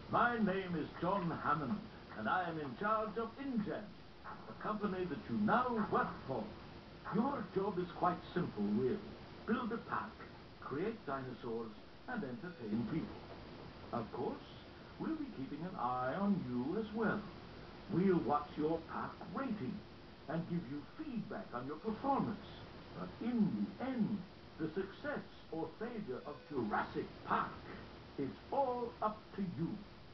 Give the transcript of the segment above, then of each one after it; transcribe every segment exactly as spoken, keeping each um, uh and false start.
My name is John Hammond, and I am in charge of InGen, the company that you now work for. Your job is quite simple, really. Build a park, create dinosaurs, and entertain people. Of course, we'll be keeping an eye on you as well. We'll watch your park rating and give you feedback on your performance. But in the end, the success or failure of Jurassic Park is all up to you.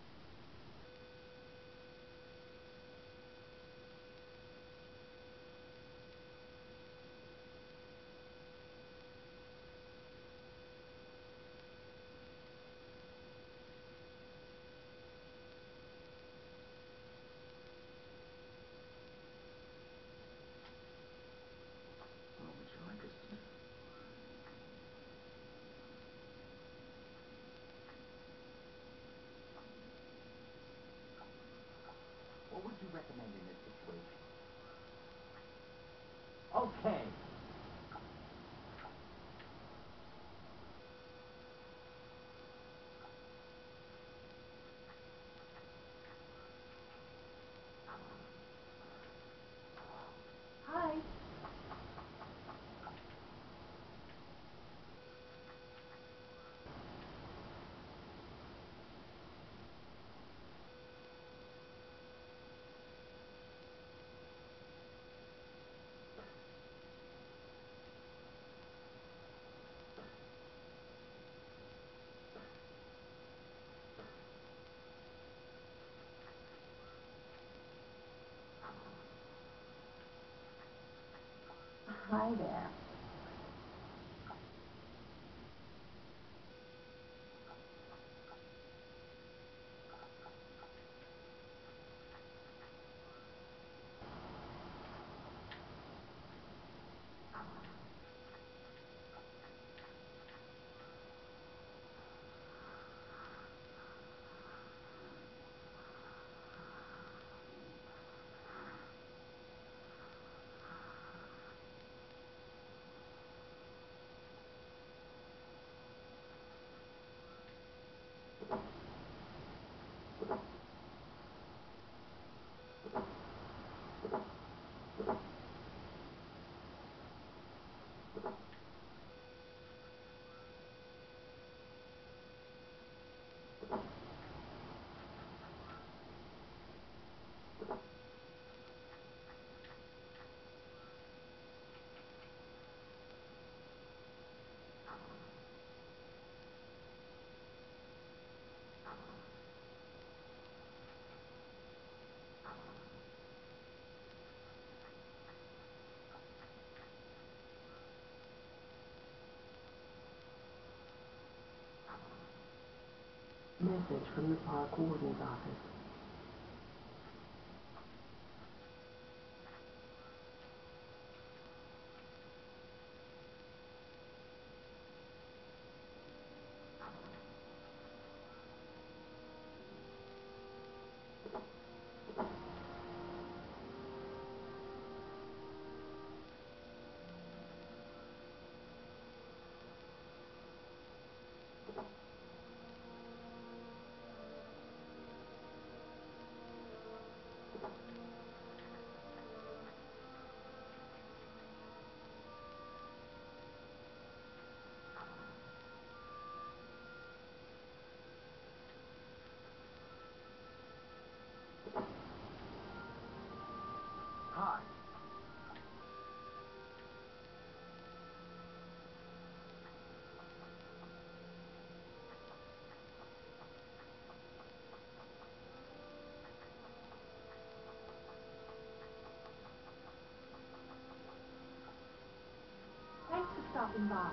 What would you recommend in this situation? Okay. Hi. Hi there. Message from the park warden's office. Hi. Thanks for stopping by.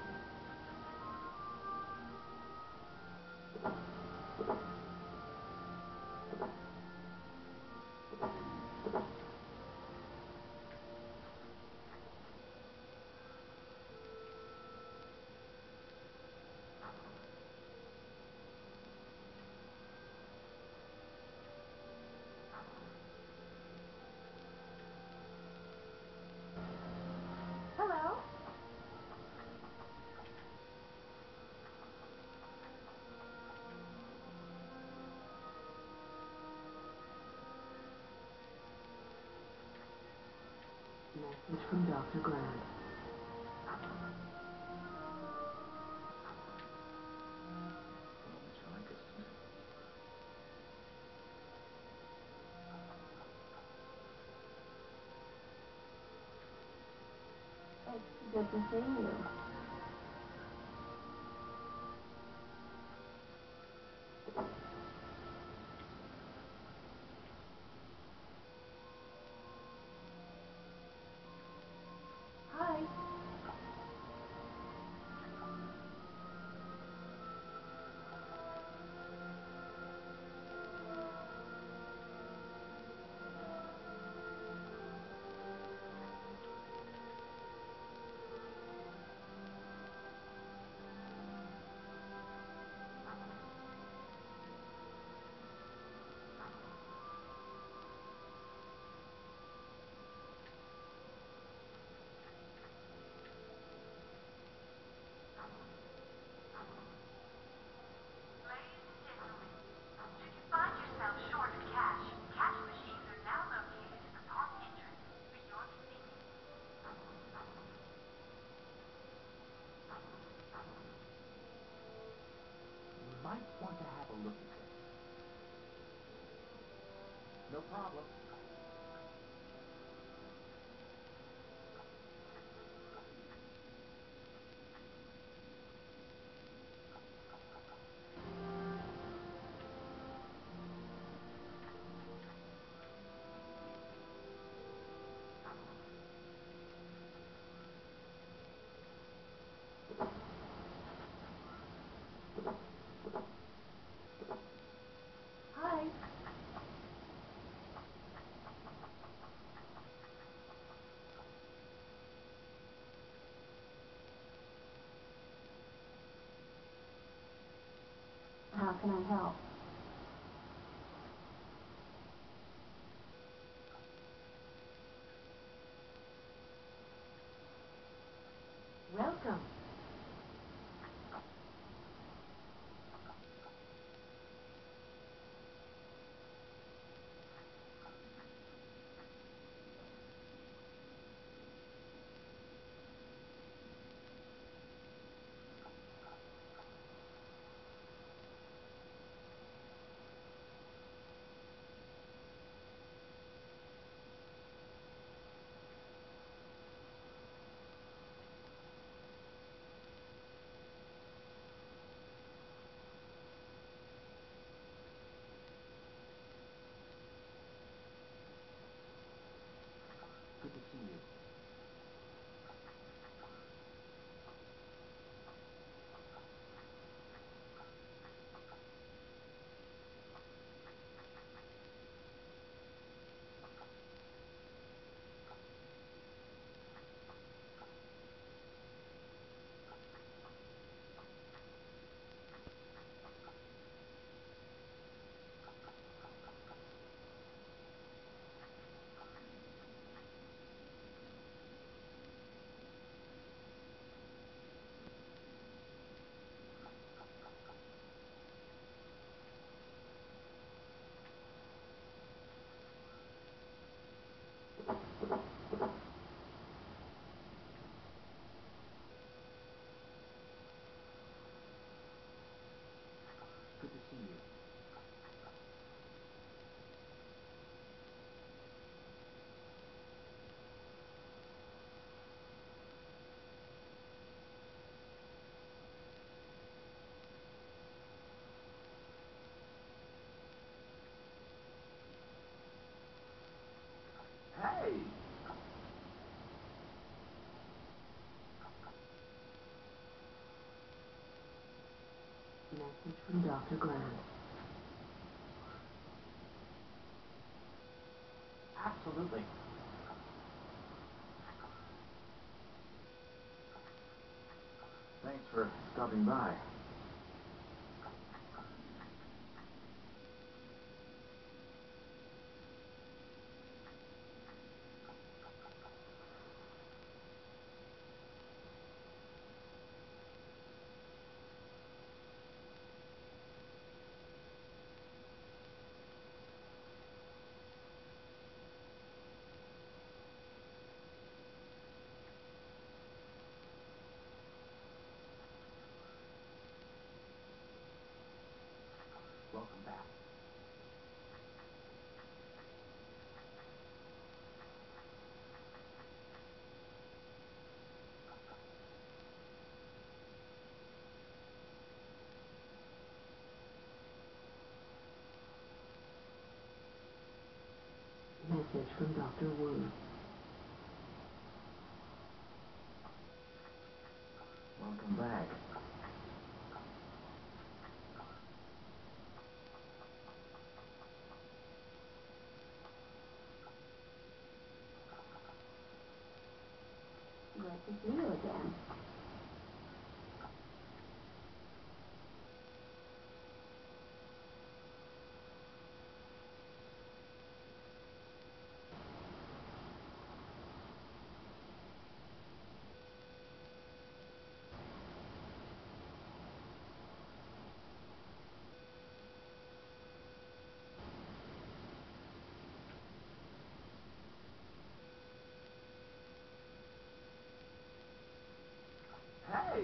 Hello? Message from Doctor Grant. What would you like us to do? It's good to see you. Hi. Might want to have a look at them. No problem. Hi. How can I help? Welcome. Good to see you. Good to see you. Hey! Message from Doctor Grant. Absolutely. Thanks for stopping by. Message from Doctor Wu. Welcome back. Glad to see you again. Hey!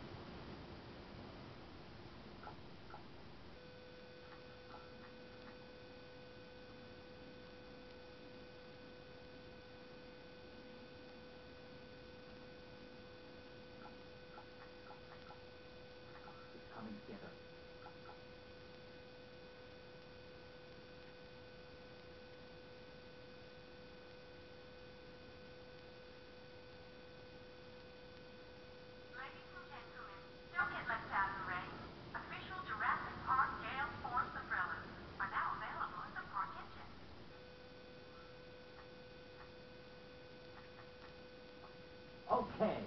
It's coming together. Ladies and gentlemen, don't get left out of the race. Official Jurassic Park Gale Force umbrellas are now available at the park entrance. Okay.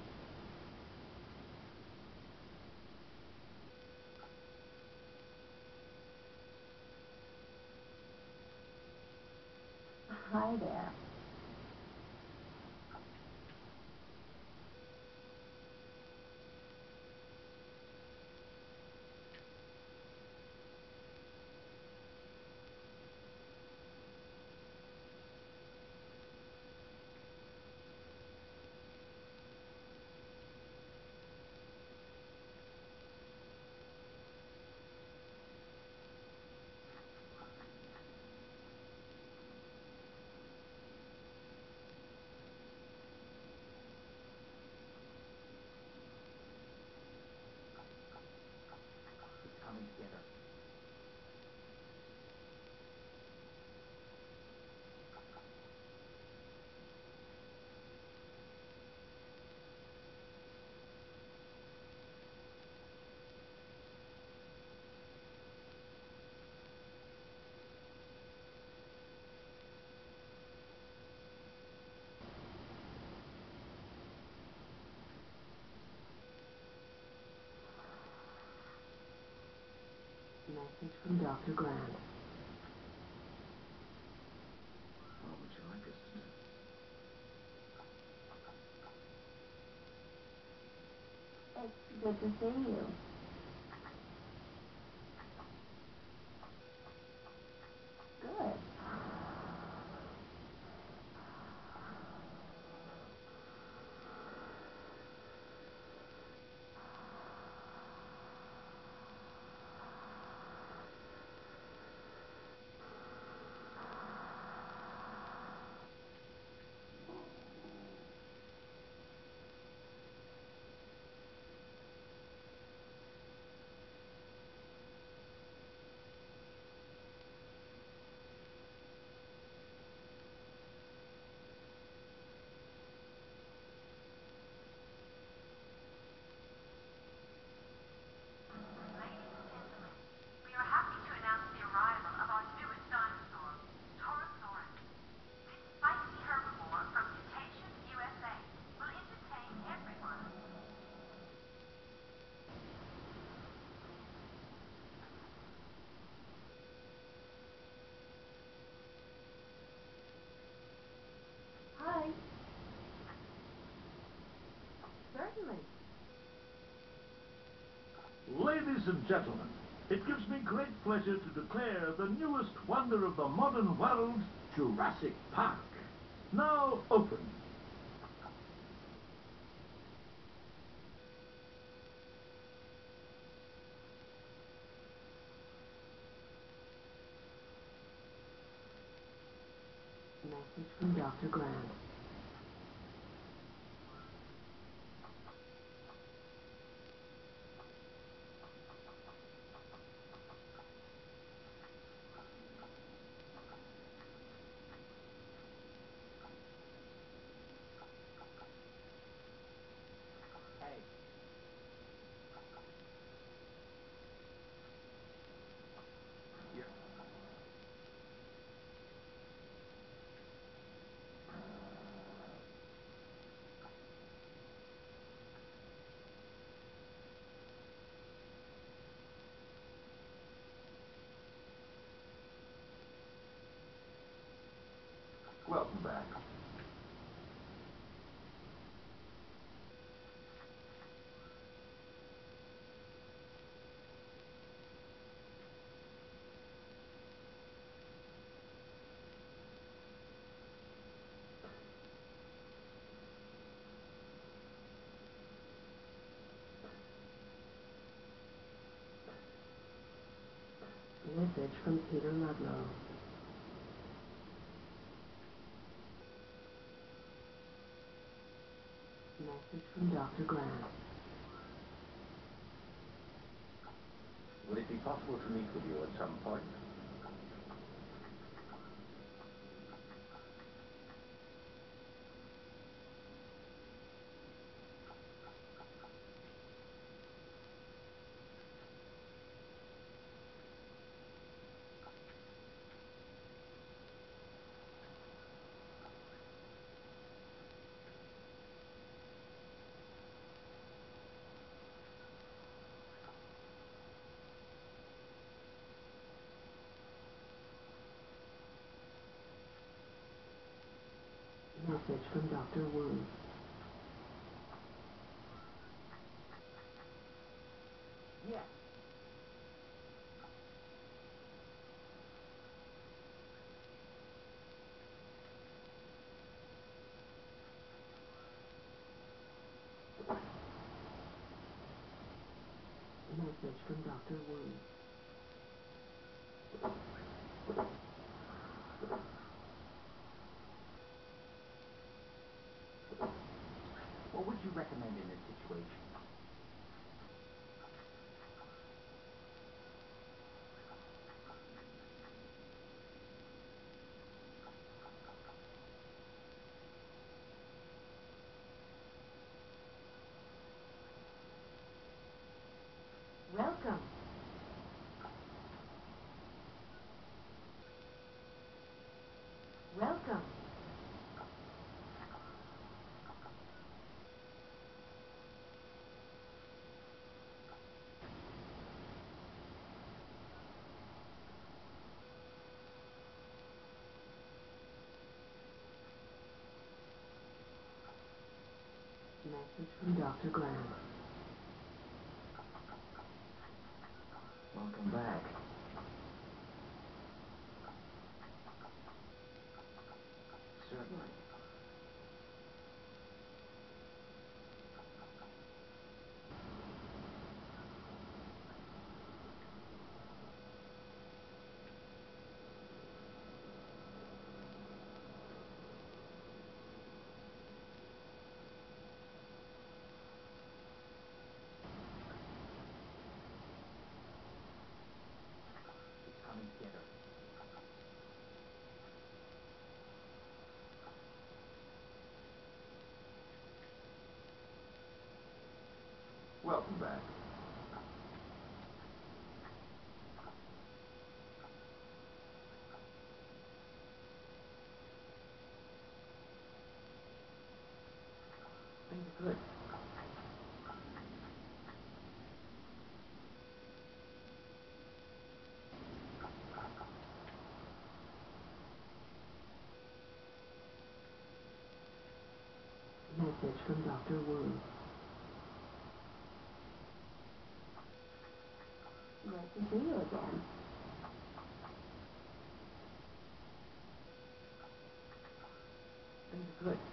Hi there. It's coming together. Message from Doctor Grant. What would you like us to do? It's good to see you. Good. Ladies and gentlemen, we are happy to announce the arrival of our newest dinosaur, Torosaurus. This spicy herbivore from Cretaceous, U S A, will entertain everyone. Hi. Certainly. Ladies and gentlemen, it gives me great pleasure to declare the newest wonder of the modern world, Jurassic Park, now open. Message from Doctor Grant. Welcome back. Message from Peter Ludlow. Message from Doctor Grant. Would it be possible to meet with you at some point? Message from Doctor Wu. Yes. Message from Doctor Wu. What would you recommend in this situation? Welcome. Welcome. Message from Doctor Grant. Welcome back. Certainly. It's coming together. Welcome back. Things are good. Message from Doctor Wu. Nice to see you again. Things are good.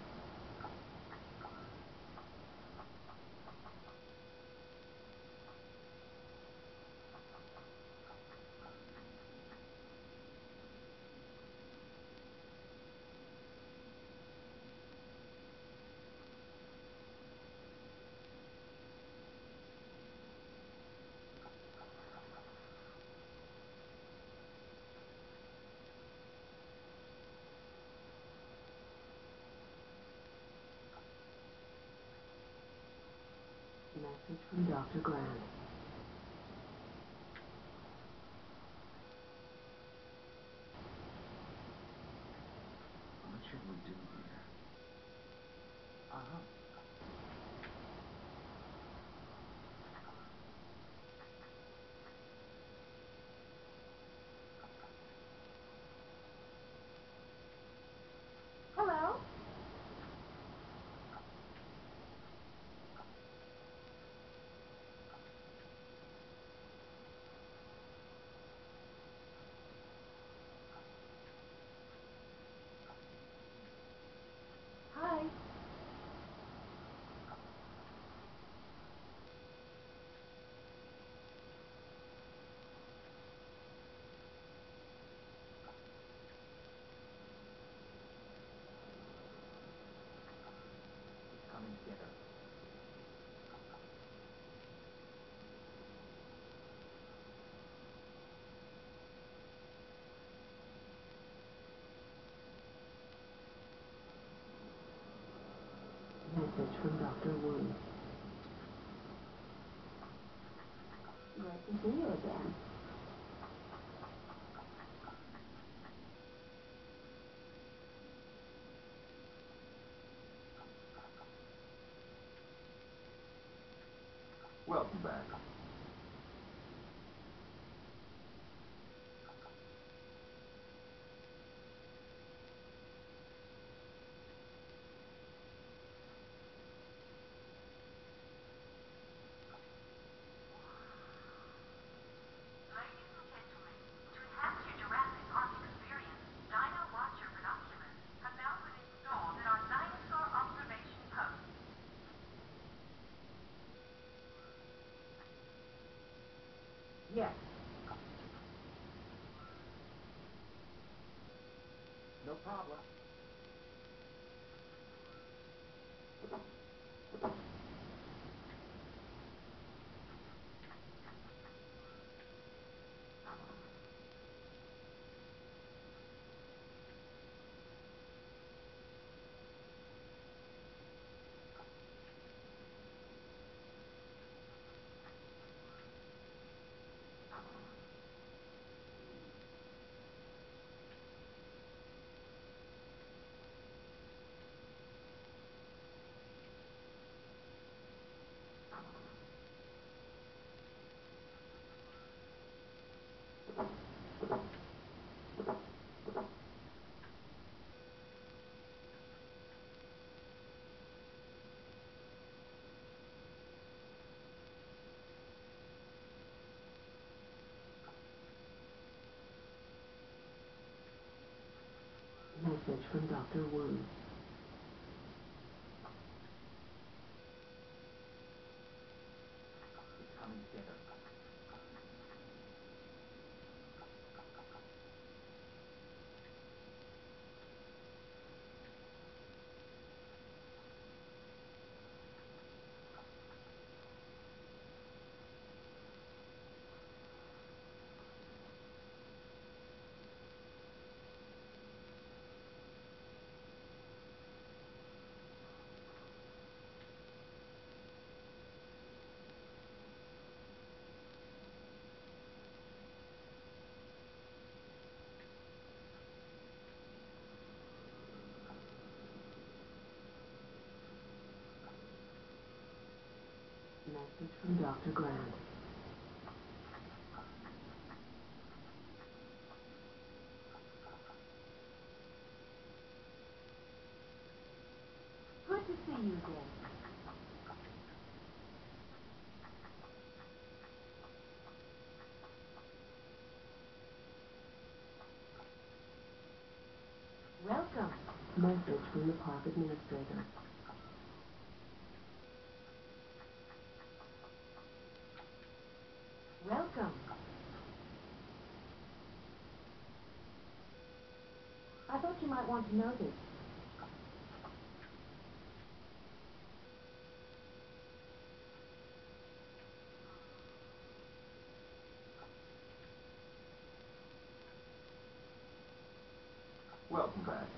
Message from Doctor Grant. What should we do here? Uh-huh. Message from Doctor Wu. Great to see you again. Welcome back. Ladies and gentlemen, to enhance your Jurassic Park experience, Dino Watcher binoculars have now been installed at our dinosaur observation post. Yes. No problem. Message from Doctor Wu. It's coming together. Message from Doctor Grant. Good to see you again. Welcome. Message from the park administrator. Welcome. I thought you might want to know this. Welcome back.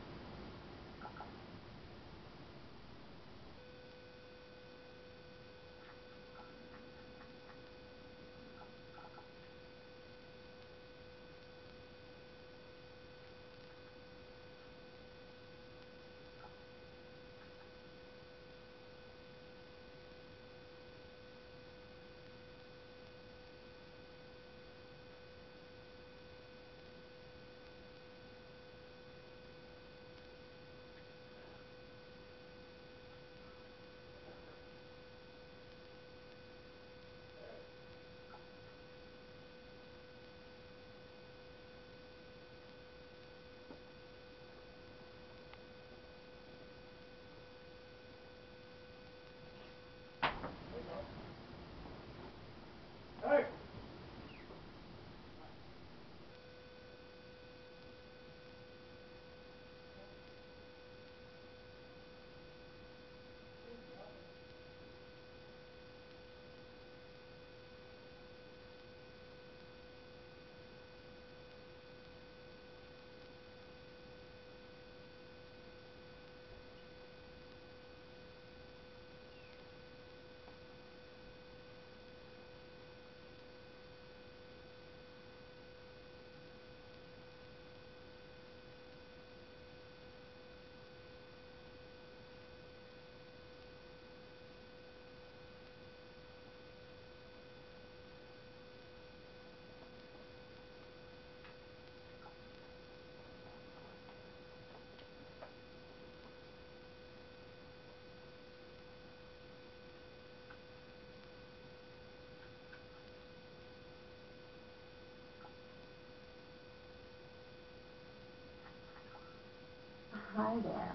Hi there.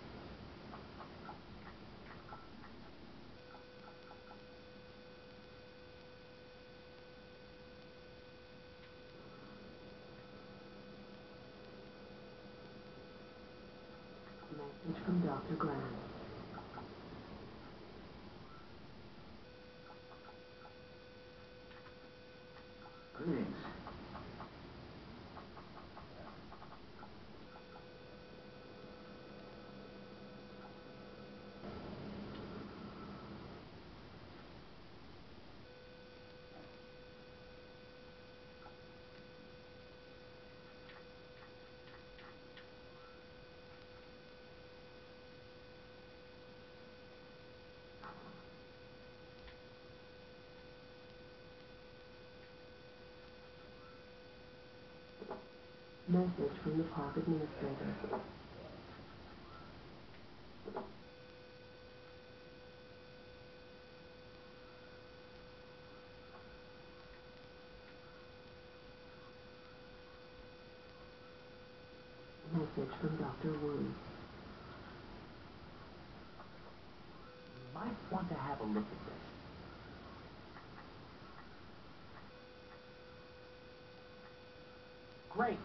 Message from Doctor Grant. Greetings. Message from the park administrator. Message from Doctor Wu. Might want to have a look at this. Great.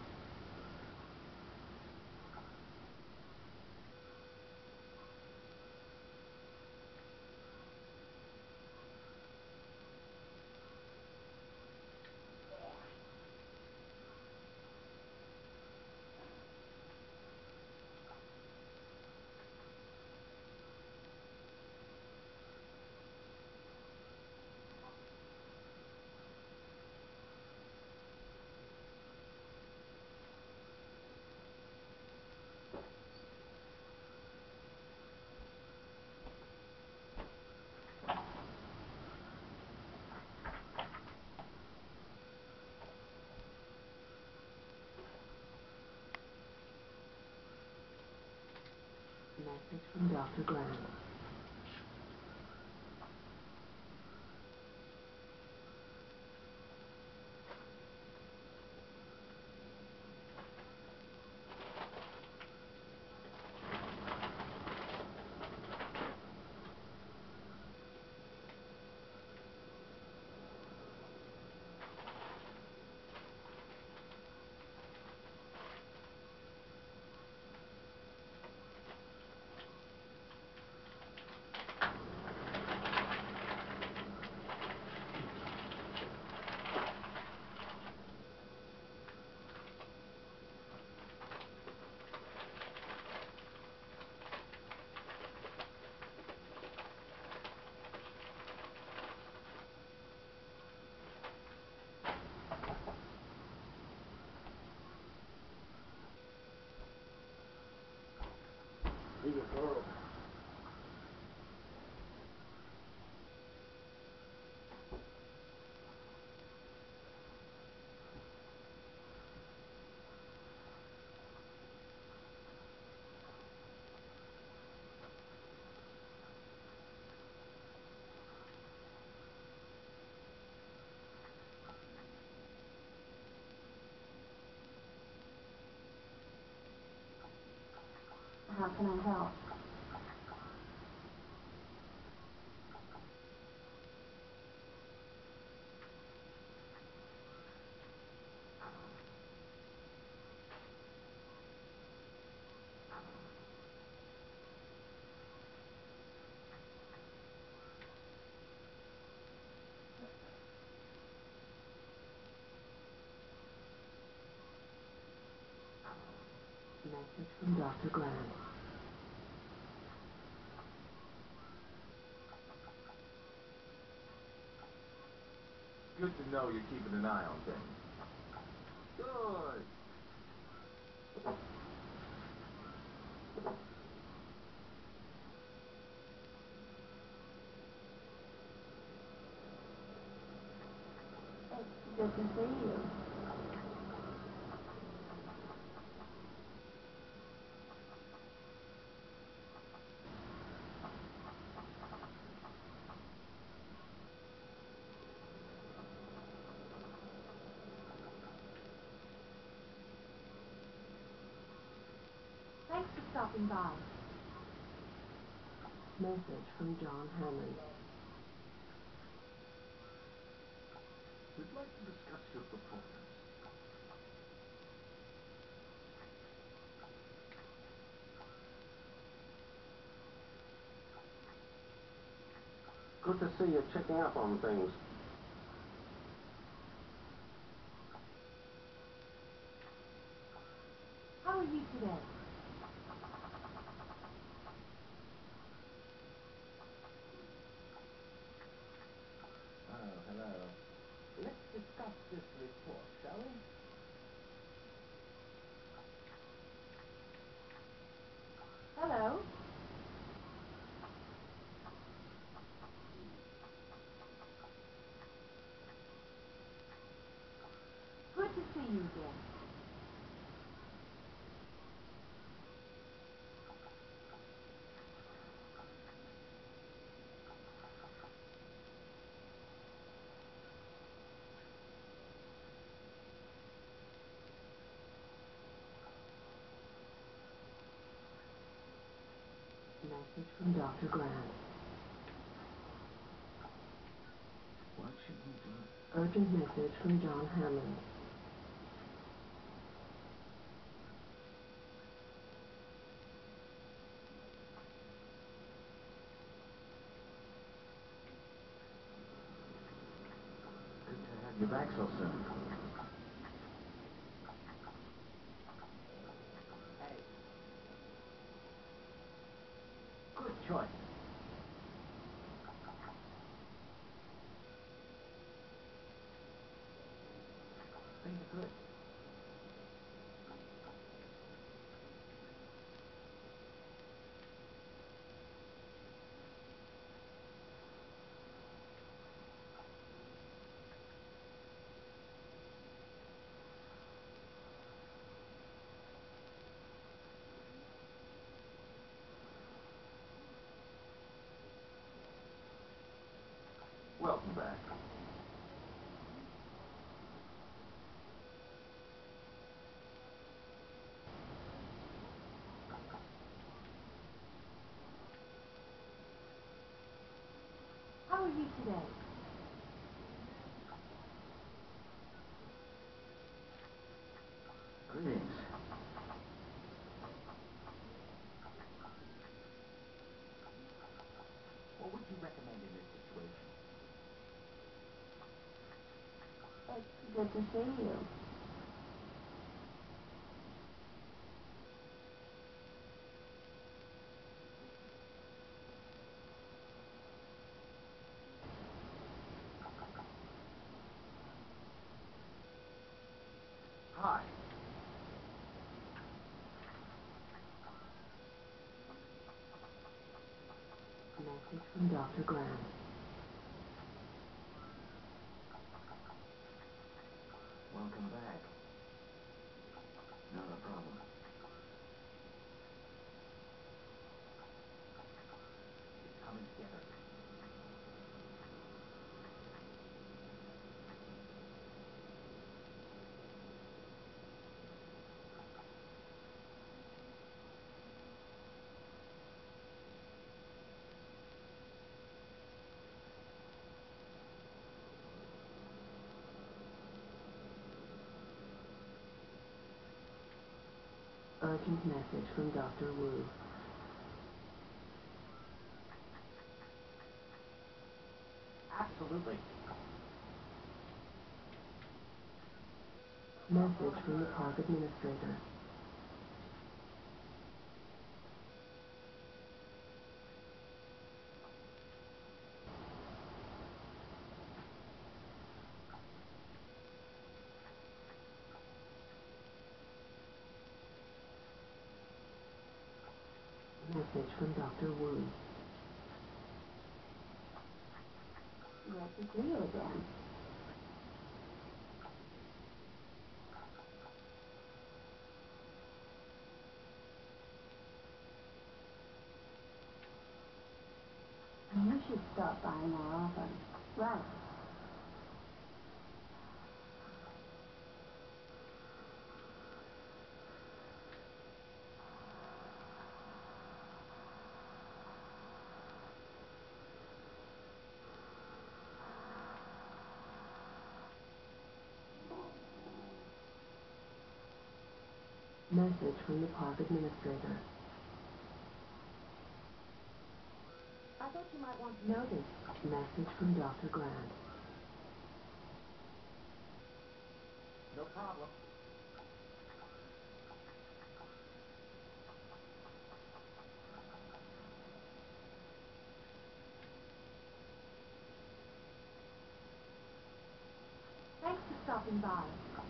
Message from Doctor Grant. Leave it for How can I help? Message from Doctor Grant. Good to know you're keeping an eye on things. Good. It's good to see you. Thanks for stopping by. Message from John Hammond. We'd like to discuss your performance. Good to see you checking up on things. How are you today? Oh, hello. Let's discuss this report, shall we? Hello? Good to see you again. Message from Doctor Grant. What should we do? Urgent message from John Hammond. Good to have you back so soon. Hey. Good choice. Things are good. Welcome back. How are you today? Greetings. What would you recommend in this situation? It's good to see you. Hi. Message from Doctor Grant. Welcome back. Not a problem. It's coming together. Urgent message from Doctor Wu. Absolutely. Message from the park administrator. Message from Doctor Wu. Glad to see you again. You should stop by more often. Right. Message from the park administrator. I thought you might want to know this. Message from Doctor Grant. No problem. Thanks for stopping by.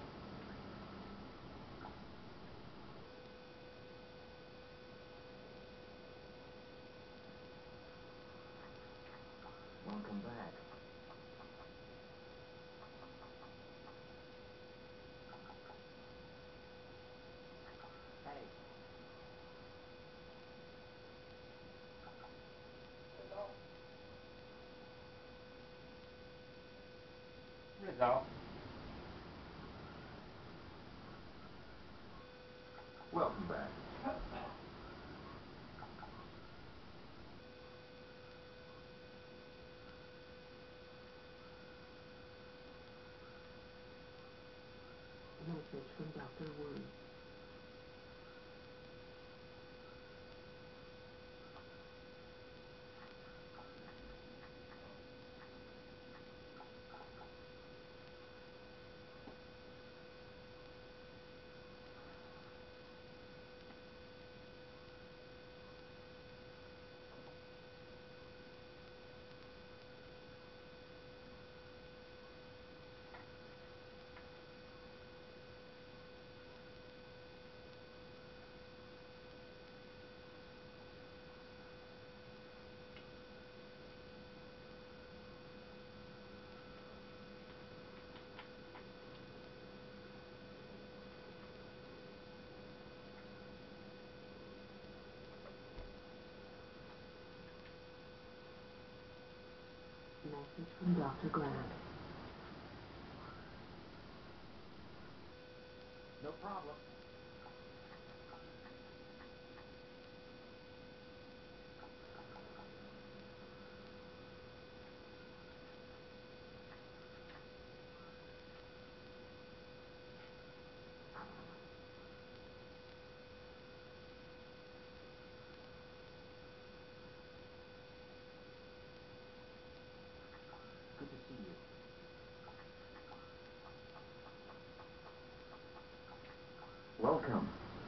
Welcome back. Hey. Legal. Welcome back. Message from Doctor Wu. Message from Doctor Grant. No problem. Good to see you. Welcome.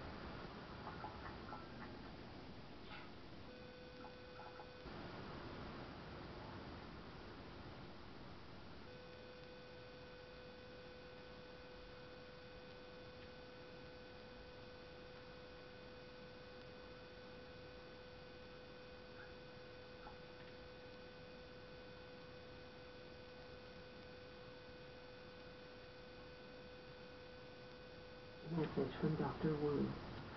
Message from Doctor Wu.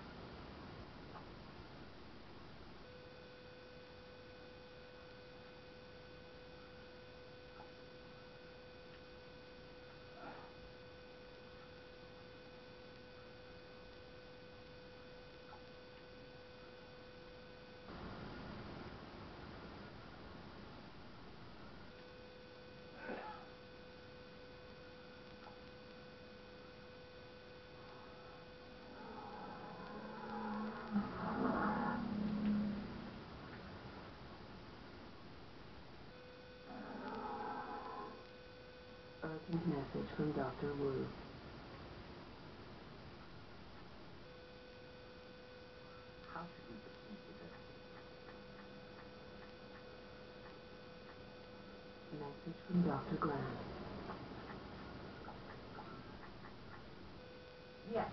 Urgent message from Doctor Wu. How should we proceed with this? Message from Doctor Grant. Yes.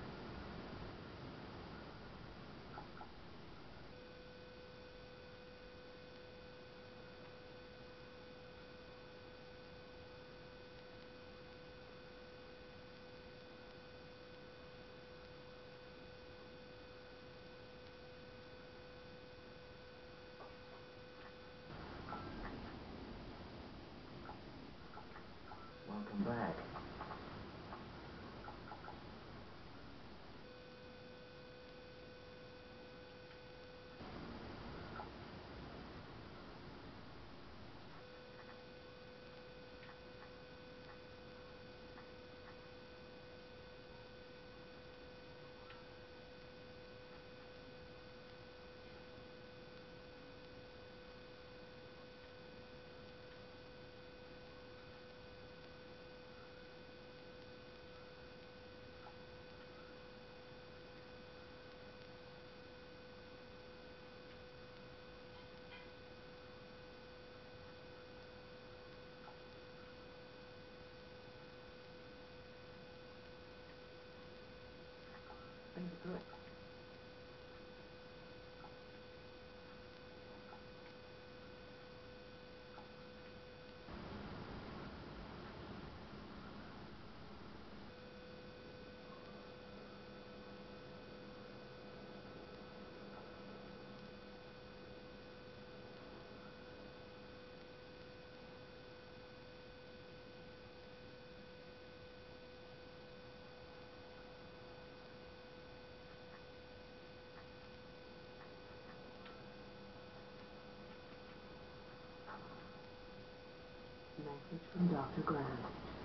Welcome back. Message from Doctor Grant.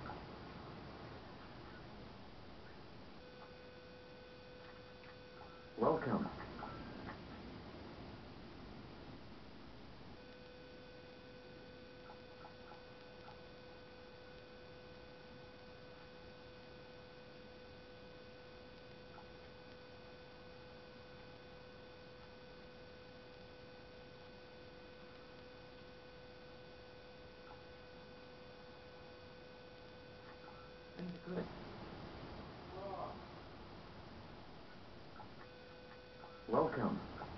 Welcome. Things are good. Welcome.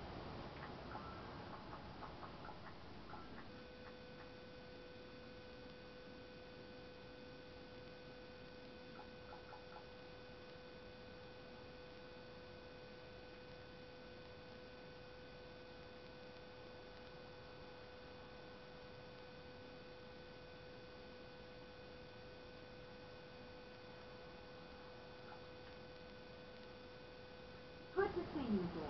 Good to see you again.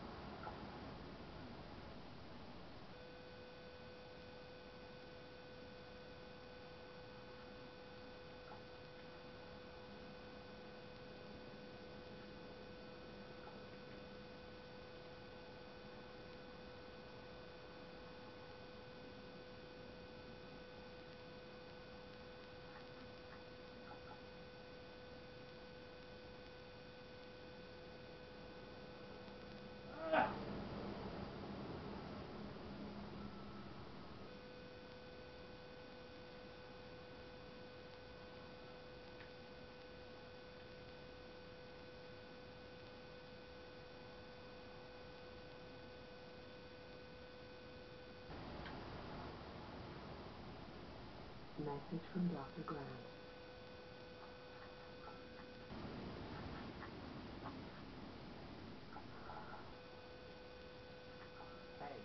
Message from Doctor Grant. Hey.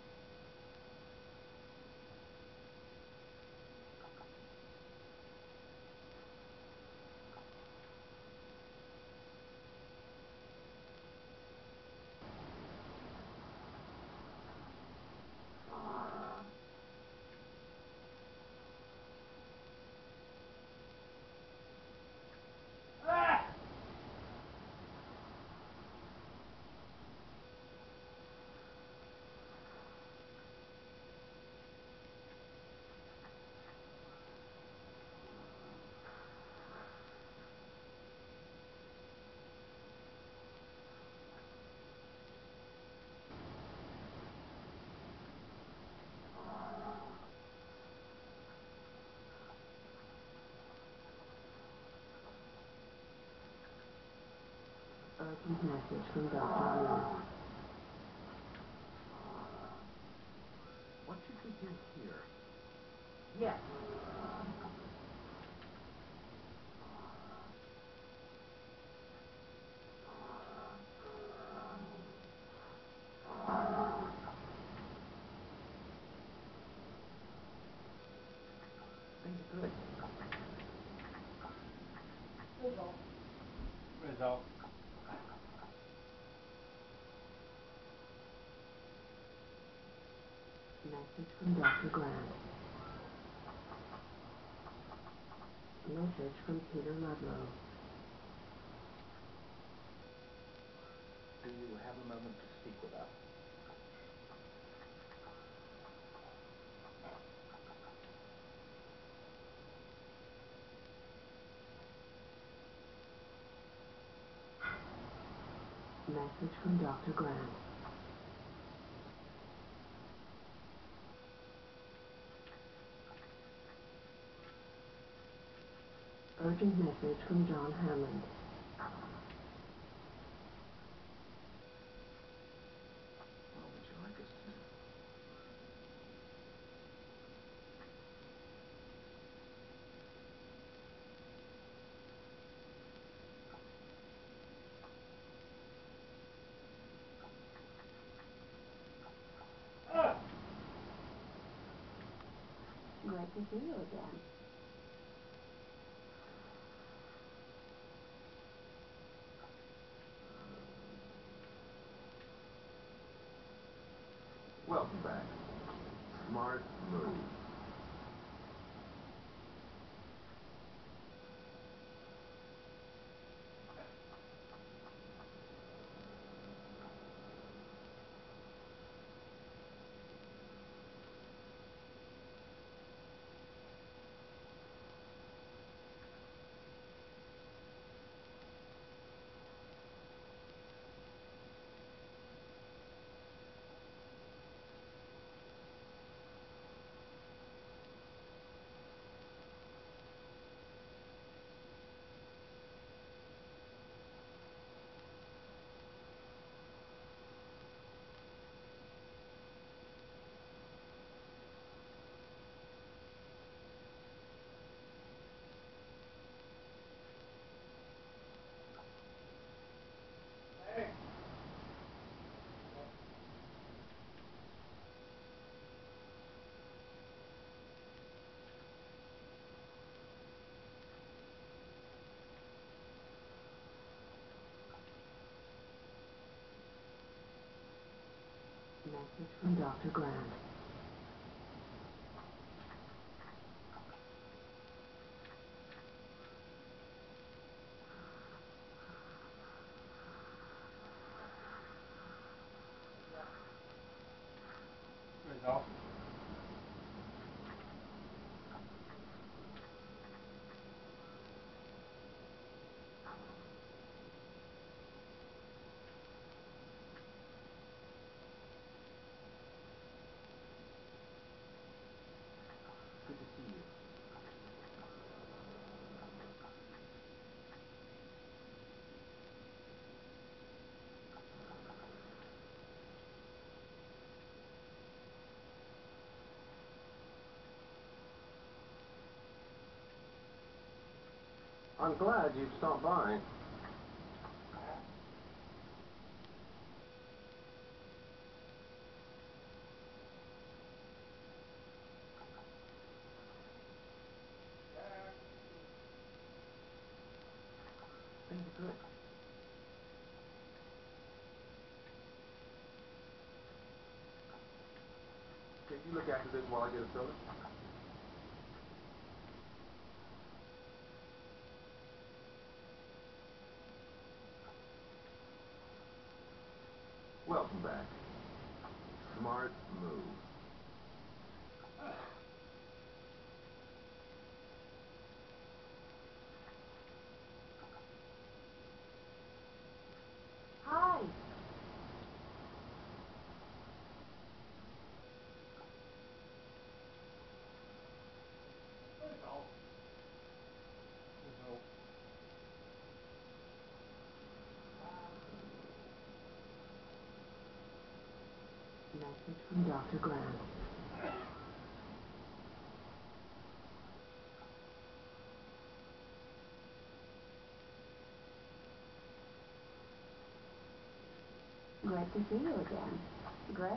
Urgent message from Doctor Wu. What should we do here? Yes. Things are good. Result. Result. Message from Doctor Grant. Message from Peter Ludlow. Do you have a moment to speak with us? Message from Doctor Grant. Urgent message from John Hammond. What would you like us to do? Great to see you again. Welcome back. Smart move. Message from Doctor Grant. Result. Good to see you. I'm glad you stopped by. Things are good. Can you look after this while I get a soda? Welcome back. Smart move. Hi. Result. Result. Message from Doctor Grant. Great to see you again. Great.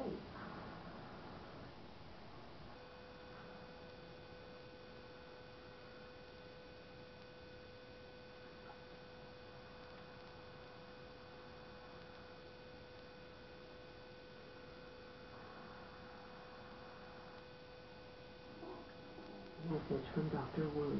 Message from Doctor Wu.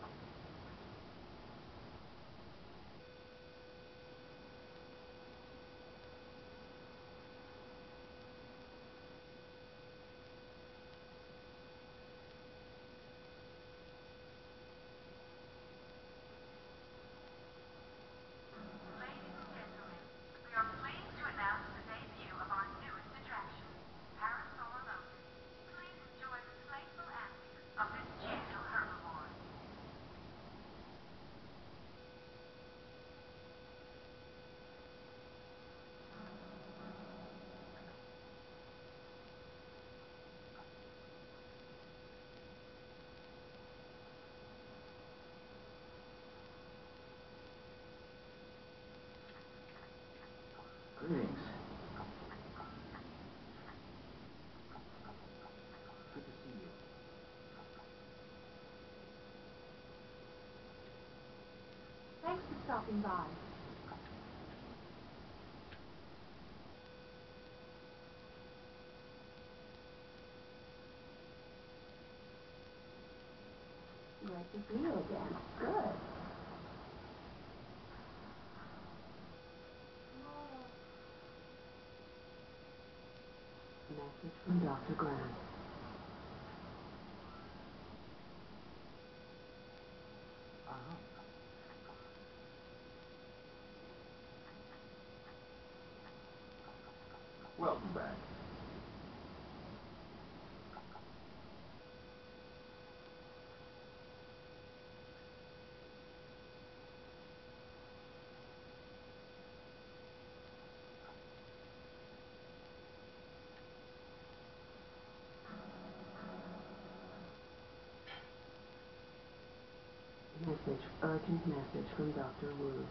Ladies and gentlemen, we are pleased to announce the debut of our newest attraction, Parasaurolophus. Please enjoy the playful antics of this gentle herbivore. Greetings. Good to see you. Thanks for stopping by. Great to see you again. Good. Message from Doctor Grant. Uh-huh. Welcome back. Message, urgent message from Doctor Wu.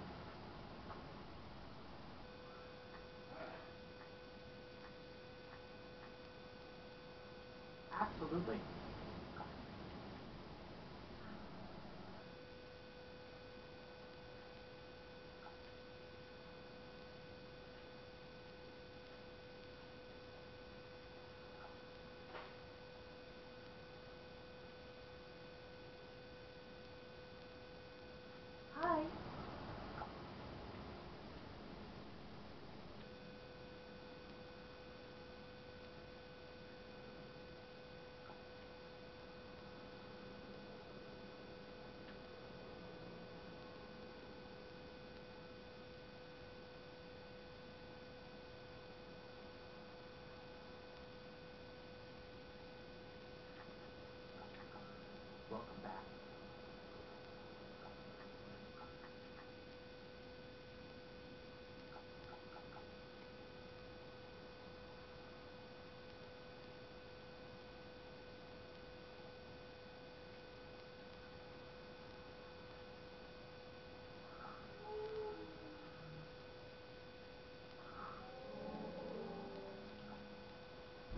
Absolutely.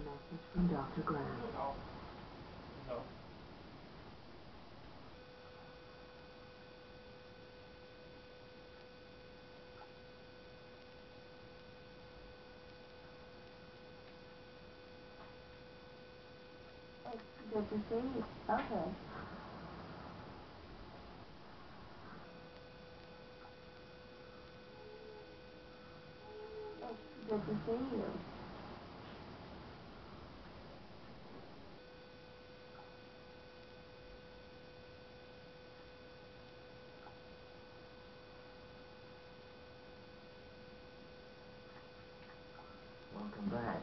Message from Doctor Grant. Result. Result. It's good to see you. Okay. It's good to see you. Welcome back.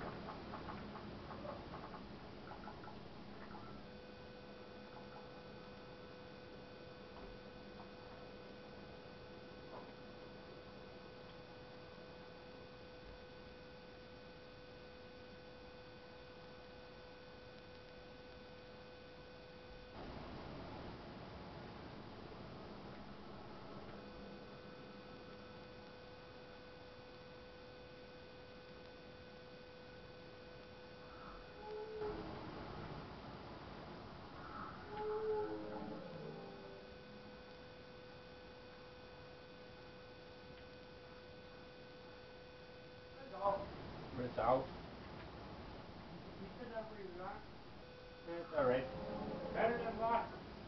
Result. You sit up where you are. That's alright. Better than what?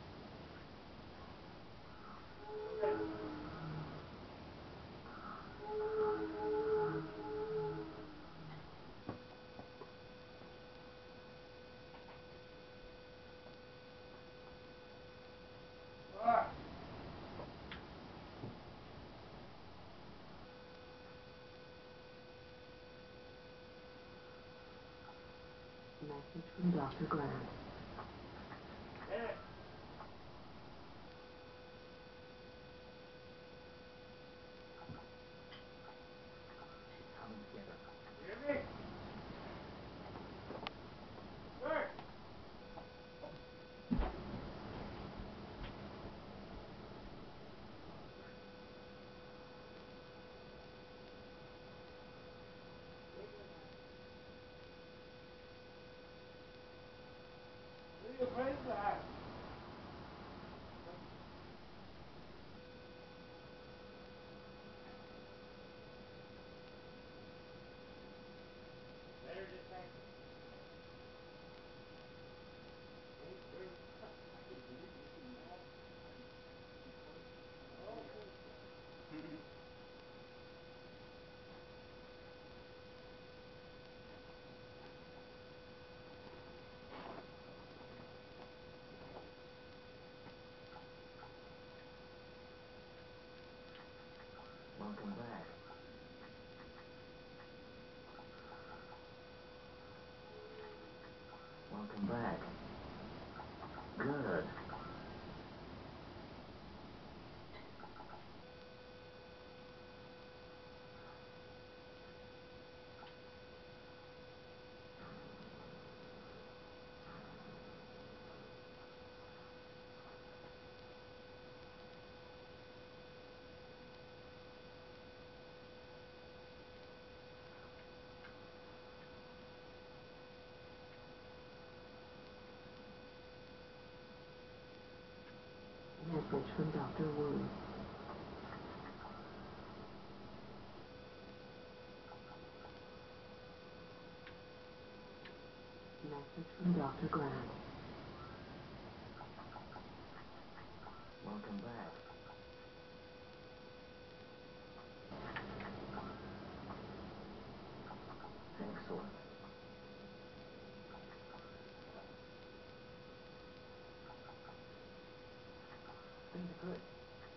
What? Message from Doctor Grant. Yeah. Coming together. Hear me? Sir. Where your friends at? Better just thank you. Thank you very much. Okay. Welcome back. Welcome back. Good. Message from Doctor Wu. Message from Doctor Grant. Welcome back. Excellent. Things are good.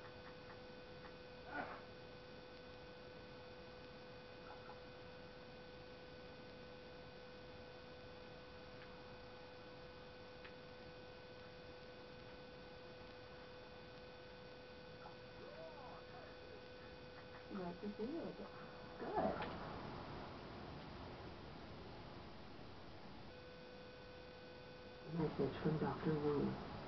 Good to see you again. Good. Message from Doctor Wu.